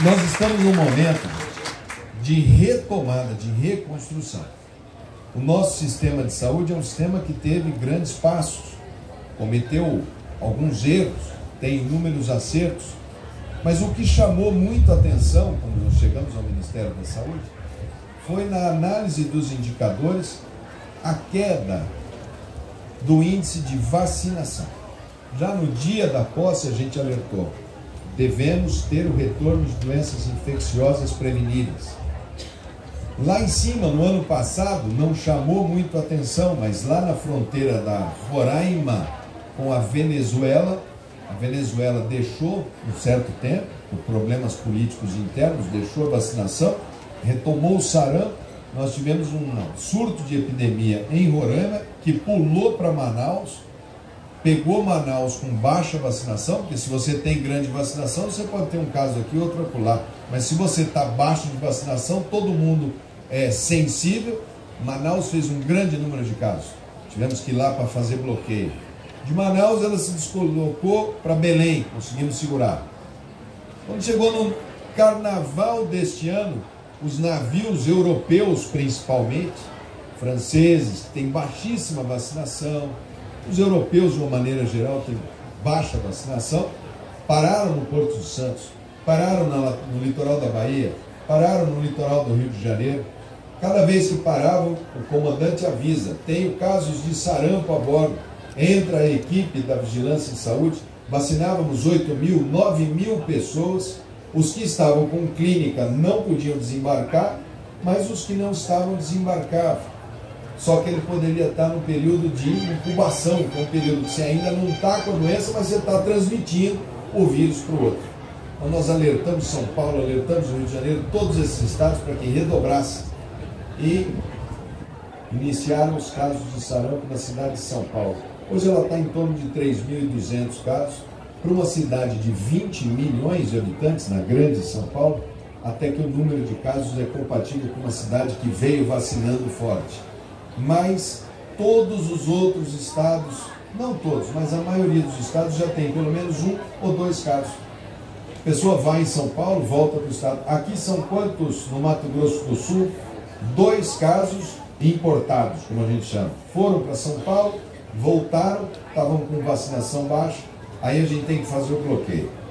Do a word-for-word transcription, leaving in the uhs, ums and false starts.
Nós estamos num momento de retomada, de reconstrução. O nosso sistema de saúde é um sistema que teve grandes passos, cometeu alguns erros, tem inúmeros acertos, mas o que chamou muito a atenção quando nós chegamos ao Ministério da Saúde foi na análise dos indicadores a queda do índice de vacinação. Já no dia da posse a gente alertou, devemos ter o retorno de doenças infecciosas prevenidas. Lá em cima, no ano passado, não chamou muito a atenção, mas lá na fronteira da Roraima com a Venezuela, a Venezuela deixou, um certo tempo, por problemas políticos internos, deixou a vacinação, retomou o sarampo. Nós tivemos um surto de epidemia em Roraima, que pulou para Manaus, pegou Manaus com baixa vacinação, porque se você tem grande vacinação, você pode ter um caso aqui, outro acolá. Mas se você está baixo de vacinação, todo mundo é sensível. Manaus fez um grande número de casos. Tivemos que ir lá para fazer bloqueio. De Manaus, ela se deslocou para Belém, conseguimos segurar. Quando chegou no carnaval deste ano, os navios europeus, principalmente, franceses, que têm baixíssima vacinação, os europeus, de uma maneira geral, têm baixa vacinação, pararam no Porto de Santos, pararam na, no litoral da Bahia, pararam no litoral do Rio de Janeiro. Cada vez que paravam, o comandante avisa, tenho casos de sarampo a bordo, entra a equipe da Vigilância em Saúde, vacinávamos oito mil, nove mil pessoas, os que estavam com clínica não podiam desembarcar, mas os que não estavam desembarcavam. Só que ele poderia estar no período de incubação, que é um período que você ainda não está com a doença, mas você está transmitindo o vírus para o outro. Então nós alertamos São Paulo, alertamos o Rio de Janeiro, todos esses estados para que redobrassem. E iniciaram os casos de sarampo na cidade de São Paulo. Hoje ela está em torno de três mil e duzentos casos, para uma cidade de vinte milhões de habitantes, na grande São Paulo, até que o número de casos é compatível com uma cidade que veio vacinando forte. Mas todos os outros estados, não todos, mas a maioria dos estados já tem pelo menos um ou dois casos. A pessoa vai em São Paulo, volta para o estado. Aqui são quantos no Mato Grosso do Sul? Dois casos importados, como a gente chama. Foram para São Paulo, voltaram, estavam com vacinação baixa, aí a gente tem que fazer o bloqueio.